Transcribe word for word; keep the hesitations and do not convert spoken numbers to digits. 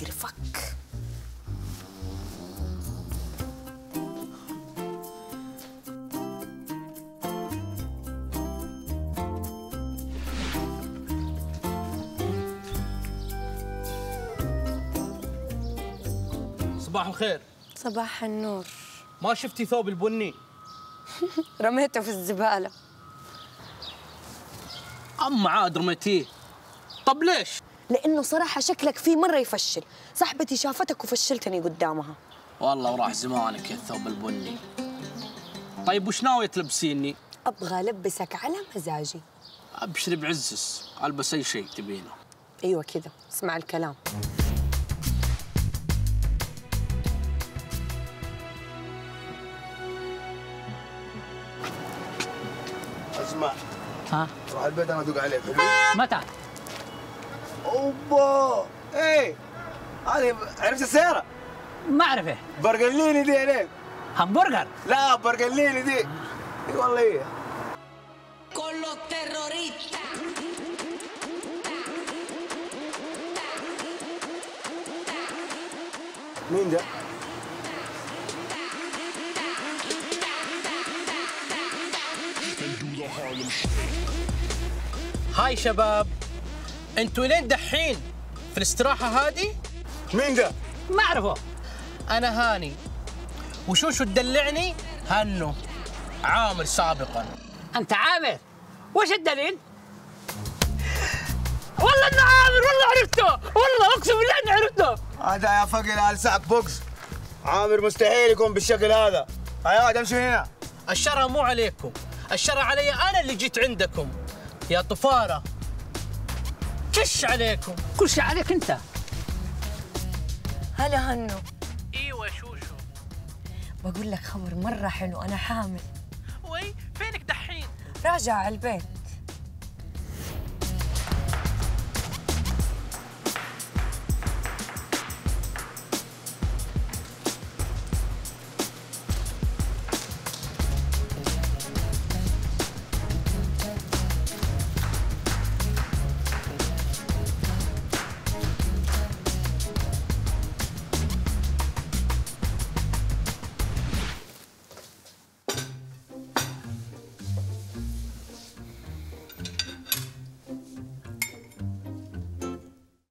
تقرفك. صباح الخير. صباح النور. ما شفتي ثوب البني؟ رميته في الزبالة. أما عاد رميتيه. طب ليش؟ لأنه صراحة شكلك فيه مرة يفشل، صاحبتي شافتك وفشلتني قدامها. والله وراح زمانك يا الثوب البني. طيب وش ناوية تلبسيني؟ أبغى ألبسك على مزاجي. أبشري بعزس، ألبس أي شيء تبينه. أيوة كذا، اسمع الكلام. اسمع. ها؟ روح البيت انا ادق عليك. متى؟ اوبا ايه هذه عرفت السيارة؟ ما اعرفه. برجليني دي عليك. همبرجر؟ لا برجليني دي. اي والله هي. Con los terroristas. مين ده؟ هاي شباب، انتوا لين دحين في الاستراحة هذه؟ مين ده؟ ما اعرفه. أنا هاني، وشوشو تدلعني هنو، عامر سابقا. انت عامر؟ وش الدليل؟ والله انه عامر، والله عرفته، والله اقسم بالله اني عرفته. هذا يا فقر لسعك بوكس. عامر مستحيل يكون بالشكل هذا. هيا امشي من هنا. الشرع مو عليكم، الشرع علي أنا اللي جيت عندكم يا طفارة. كش عليكم. كل شيء عليك انت. هلا هنو. ايوه شوشو. بقول لك خبر مرة حلو، أنا حامل. وي فينك دحين؟ راجعة على البيت.